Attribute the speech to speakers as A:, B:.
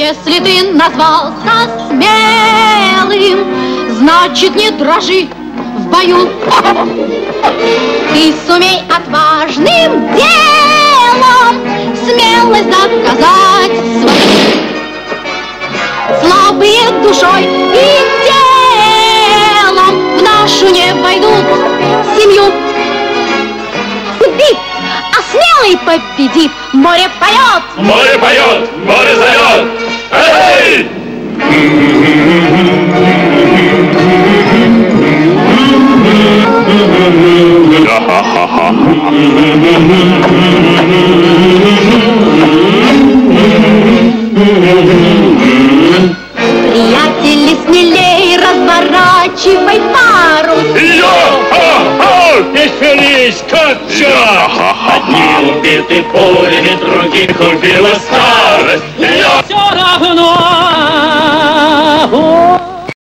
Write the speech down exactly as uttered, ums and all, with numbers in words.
A: Если ты назвался смелым, значит, не дрожи в бою. Ты сумей отважным делом смелость доказать свою. Слабые душой и телом в нашу не войдут семью. Бит, а смелый победит. Море поет,
B: море поет, море зовет. Эй!
A: Приятели, смелей разворачивай парус.
B: Йо-хо-хо! Веселись, как вчера! Одни убиты пулями, других убила старость.
C: Все равно